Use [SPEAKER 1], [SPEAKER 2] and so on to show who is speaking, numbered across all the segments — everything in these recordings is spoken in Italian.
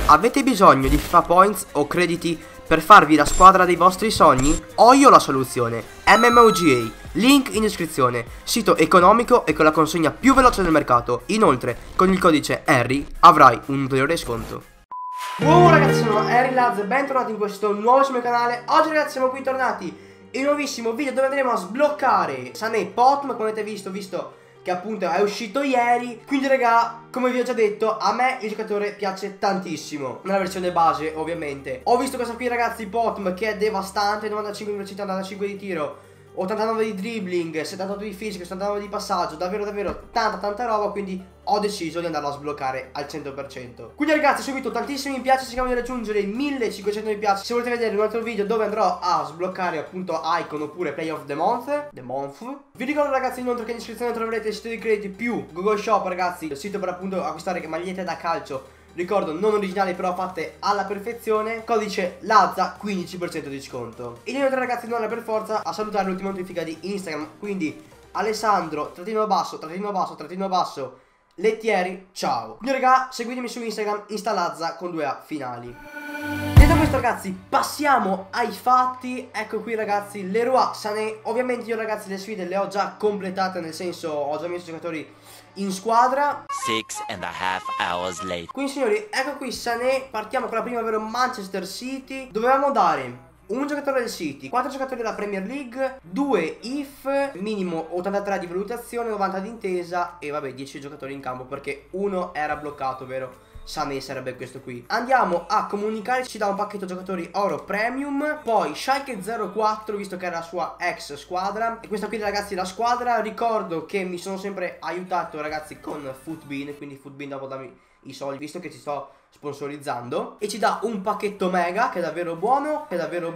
[SPEAKER 1] Avete bisogno di FIFA Points o crediti per farvi la squadra dei vostri sogni? Ho io la soluzione. MMOGA, link in descrizione, sito economico e con la consegna più veloce del mercato. Inoltre, con il codice HARRY avrai un ulteriore sconto. Buon ragazzi, sono Harry Laz e bentornati in questo nuovissimo canale. Oggi ragazzi siamo qui tornati in un nuovissimo video dove andremo a sbloccare Sané Potm, come avete visto che appunto è uscito ieri. Quindi raga, come vi ho già detto, a me il giocatore piace tantissimo, nella versione base ovviamente. Ho visto questa qui ragazzi, Potm, che è devastante, 95 di velocità, 95 di tiro, 89 di dribbling, 78 di fisico, 79 di passaggio, davvero tanta roba, quindi ho deciso di andarlo a sbloccare al 100%. Quindi ragazzi, subito tantissimi mi piace, cerchiamo di raggiungere i 1500 mi piace. Se volete vedere un altro video dove andrò a sbloccare appunto Icon oppure Play of the Month, vi ricordo ragazzi inoltre che in descrizione troverete il sito di crediti più Google Shop ragazzi, il sito per appunto acquistare magliette da calcio. Ricordo, non originali però fatte alla perfezione. Codice LAZZA 15% di sconto. E inoltre ragazzi non è per forza a salutare l'ultima notifica di Instagram. Quindi Alessandro __ Lettieri, ciao. Quindi raga, seguitemi su Instagram, Instalazza con 2A finali. Detto questo ragazzi, passiamo ai fatti. Ecco qui ragazzi, Leroy Sané. Ovviamente io ragazzi le sfide le ho già completate, nel senso ho già messo i giocatori in squadra.
[SPEAKER 2] 6.5 hours later.
[SPEAKER 1] Quindi signori, ecco qui Sané. Partiamo con la prima, ovvero Manchester City. Dovevamo dare un giocatore del City, 4 giocatori della Premier League, 2 IF, minimo 83 di valutazione, 90 di intesa e vabbè 10 giocatori in campo perché uno era bloccato, vero? Sané sarebbe questo qui. Andiamo a comunicare, ci dà un pacchetto giocatori oro premium. Poi Schalke 04, visto che era la sua ex squadra. E questa qui ragazzi la squadra. Ricordo che mi sono sempre aiutato ragazzi con Futbin, quindi Futbin dopo dammi i soldi, visto che ci sto sponsorizzando. E ci dà un pacchetto mega che è davvero buono,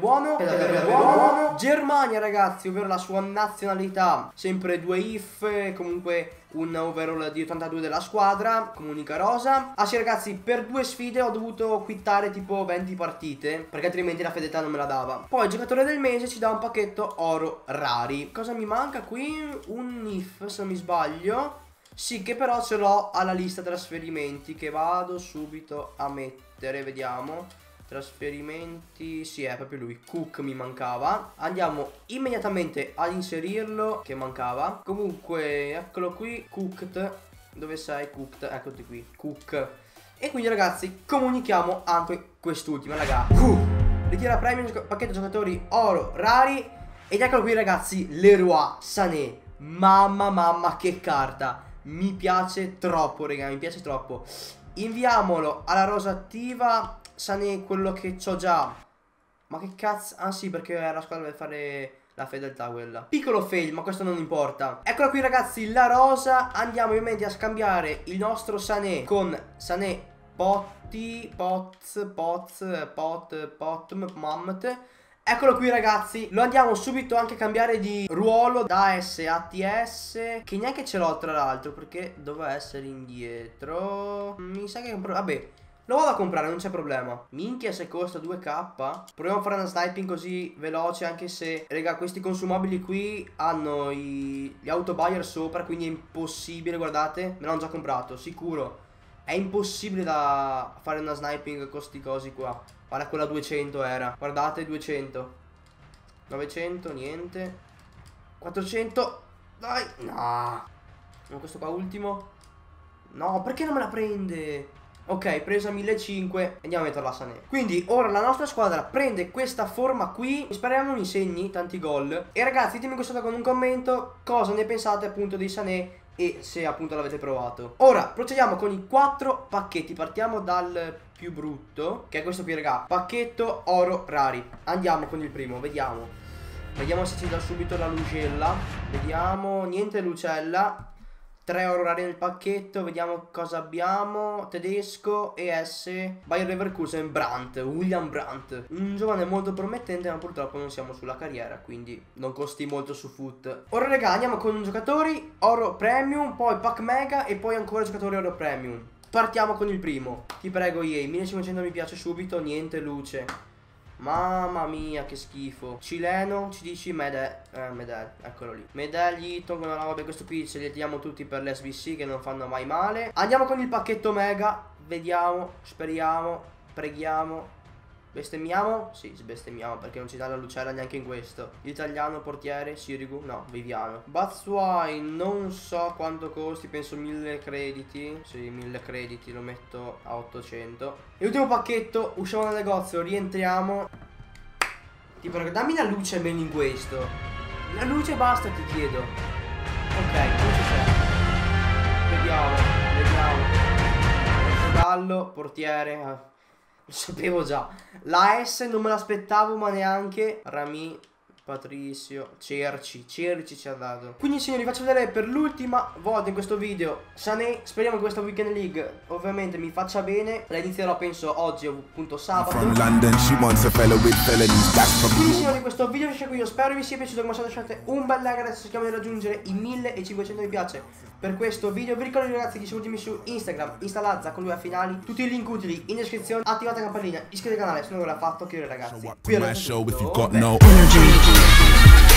[SPEAKER 1] Germania ragazzi, ovvero la sua nazionalità, sempre 2 IF, comunque un overall di 82 della squadra, comunica rosa. Ah sì ragazzi, per 2 sfide ho dovuto quittare tipo 20 partite perché altrimenti la fedeltà non me la dava. Poi il giocatore del mese ci dà un pacchetto oro rari. Cosa mi manca qui? Un IF se non mi sbaglio. Sì, che però ce l'ho alla lista trasferimenti che vado subito a mettere, vediamo. Trasferimenti, sì è proprio lui, Cook mi mancava. Andiamo immediatamente ad inserirlo, che mancava. Comunque, eccolo qui, Cooked. Dove sei Cooked? Eccoti qui, Cook. E quindi ragazzi, comunichiamo anche quest'ultima, raga. Ritira premium, pacchetto giocatori oro rari. Ed eccolo qui ragazzi, Leroy Sané. Mamma che carta. Mi piace troppo, raga, mi piace troppo. Inviamolo alla rosa attiva. Sané, quello che c'ho già. Ma che cazzo? Ah sì, perché la squadra deve fare la fedeltà quella. Piccolo fail, ma questo non importa. Eccola qui ragazzi, la rosa. Andiamo ovviamente a scambiare il nostro Sané con Sané Potm. Eccolo qui ragazzi, lo andiamo subito anche a cambiare di ruolo da S a TS, che neanche ce l'ho tra l'altro perché doveva essere indietro. Mi sa che vabbè, lo vado a comprare, non c'è problema. Minchia se costa 2k. Proviamo a fare una sniping così veloce, anche se raga questi consumabili qui hanno gli auto buyer sopra, quindi è impossibile, guardate, me l'hanno già comprato, sicuro. È impossibile da fare una sniping con sti cosi qua. Guarda, quella 200 era. Guardate, 200. 900, niente. 400. Dai. No. Ma questo qua ultimo. No, perché non me la prende? Ok, presa 1500. Andiamo a metterla a Sané. Quindi ora la nostra squadra prende questa forma qui. Speriamo mi segni tanti gol. E ragazzi, ditemi qui sotto con un commento cosa ne pensate appunto di Sané e se appunto l'avete provato. Ora procediamo con i 4 pacchetti. Partiamo dal più brutto, che è questo qui raga, pacchetto oro rari. Andiamo con il primo, vediamo se ci dà subito la lucella. Vediamo, niente lucella. 3 oro rari nel pacchetto. Vediamo cosa abbiamo. Tedesco, ES, Bayer Leverkusen, William Brandt. Un giovane molto promettente, ma purtroppo non siamo sulla carriera, quindi non costi molto su foot. Ora raga, andiamo con giocatori oro premium, poi pack mega e poi ancora giocatori oro premium. Partiamo con il primo. Ti prego EA, 1500 mi piace subito, niente luce. Mamma mia che schifo. Cileno, ci dici Medel, eccolo lì. Medel gli tolgono la roba, questo qui ce li diamo tutti per l'SBC che non fanno mai male. Andiamo con il pacchetto mega. Vediamo, speriamo. Preghiamo. Bestemmiamo? Sì, bestemmiamo perché non ci dà la lucella neanche in questo. Italiano, portiere, Sirigu? No, Viviano. Batshuayi, non so quanto costi, penso 1000 crediti. Sì, 1000 crediti, lo metto a 800. E l'ultimo pacchetto, usciamo dal negozio, rientriamo. Ti prego, dammi la luce almeno in questo. La luce basta, ti chiedo. Ok, luce c'è. Vediamo. Portogallo, portiere. Lo sapevo già. La S non me l'aspettavo, ma neanche. Rami, Patricio, Cerci ci ha dato. Quindi signori, faccio vedere per l'ultima volta in questo video Sané. Speriamo che questa Weekend League ovviamente mi faccia bene. La inizierò penso oggi, appunto sabato. Quindi signori, questo video finisce qui. Io spero vi sia piaciuto. Come sempre lasciate un bel like, adesso cerchiamo di raggiungere i 1500 mi piace per questo video. Vi ricordo ragazzi che seguitemi su Instagram, Instalazza con lui a finali. Tutti i link utili in descrizione. Attivate la campanellina, iscrivetevi al canale se non l'avete fatto. Chiudere ragazzi. Qui è